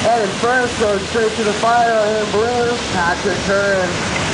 Headed first, goes straight to the fire in blue, Patrick Curran.